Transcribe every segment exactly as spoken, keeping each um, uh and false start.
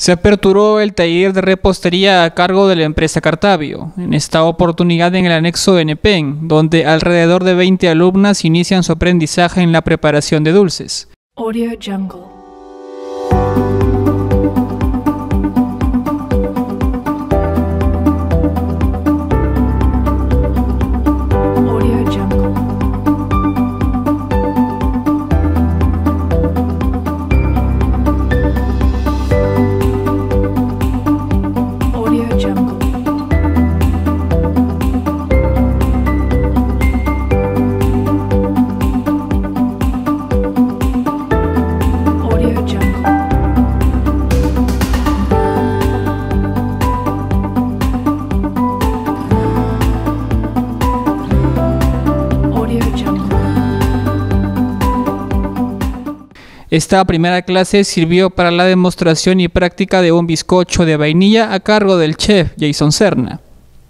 Se aperturó el taller de repostería a cargo de la empresa Cartavio, en esta oportunidad en el anexo de Nepen, donde alrededor de veinte alumnas inician su aprendizaje en la preparación de dulces. Audio Jungle. Esta primera clase sirvió para la demostración y práctica de un bizcocho de vainilla a cargo del chef Jason Serna,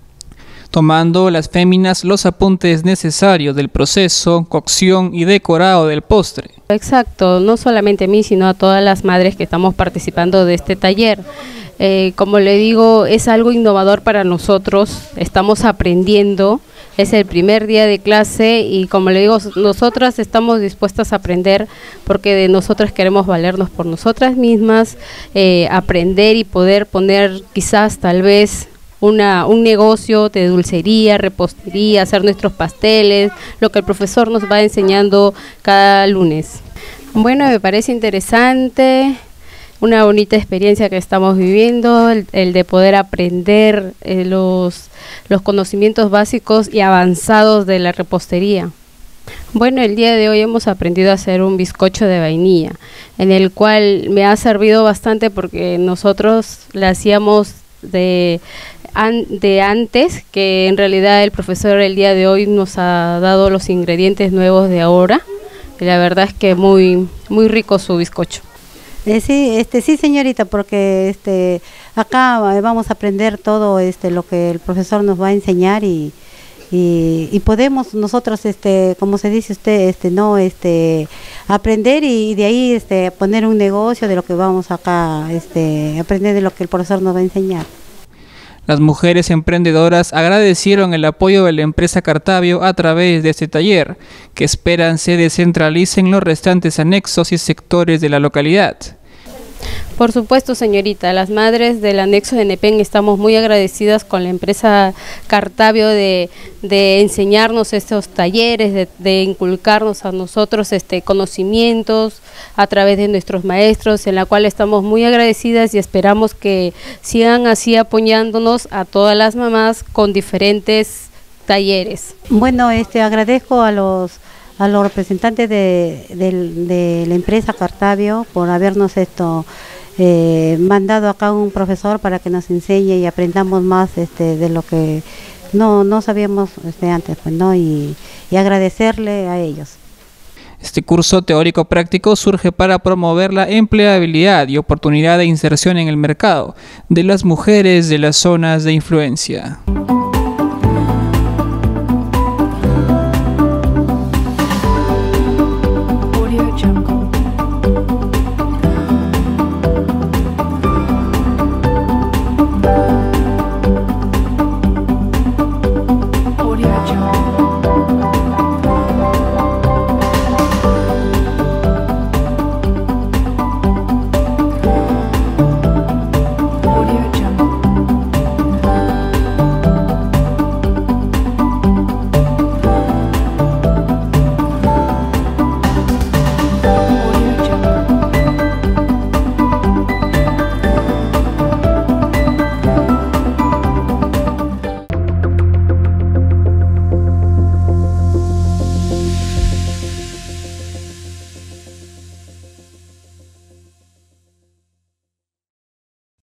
tomando las féminas los apuntes necesarios del proceso, cocción y decorado del postre. Exacto, no solamente a mí, sino a todas las madres que estamos participando de este taller. Eh, como le digo, es algo innovador para nosotros, estamos aprendiendo, es el primer día de clase y como le digo, nosotras estamos dispuestas a aprender porque de nosotras queremos valernos por nosotras mismas, eh, aprender y poder poner quizás tal vez Una, un negocio de dulcería, repostería, hacer nuestros pasteles, lo que el profesor nos va enseñando cada lunes. Bueno, me parece interesante, una bonita experiencia que estamos viviendo, el, el de poder aprender eh, los, los conocimientos básicos y avanzados de la repostería. Bueno, el día de hoy hemos aprendido a hacer un bizcocho de vainilla, en el cual me ha servido bastante porque nosotros le hacíamos de... An de antes, que en realidad el profesor el día de hoy nos ha dado los ingredientes nuevos de ahora y la verdad es que muy muy rico su bizcocho. Eh, sí, este sí señorita, porque este acá vamos a aprender todo este lo que el profesor nos va a enseñar y y, y podemos nosotros este como se dice usted este no este aprender y de ahí este poner un negocio de lo que vamos acá este aprender de lo que el profesor nos va a enseñar. Las mujeres emprendedoras agradecieron el apoyo de la empresa Cartavio a través de este taller, que esperan se descentralicen los restantes anexos y sectores de la localidad. Por supuesto, señorita, las madres del anexo de Nepen estamos muy agradecidas con la empresa Cartavio de, de enseñarnos estos talleres, de, de inculcarnos a nosotros este conocimientos a través de nuestros maestros, en la cual estamos muy agradecidas y esperamos que sigan así apoyándonos a todas las mamás con diferentes talleres. Bueno, este agradezco a los a los representantes de, de, de la empresa Cartavio por habernos esto eh, mandado acá un profesor para que nos enseñe y aprendamos más este de lo que no no sabíamos este antes, pues no y, y agradecerle a ellos. Este curso teórico práctico surge para promover la empleabilidad y oportunidad de inserción en el mercado de las mujeres de las zonas de influencia.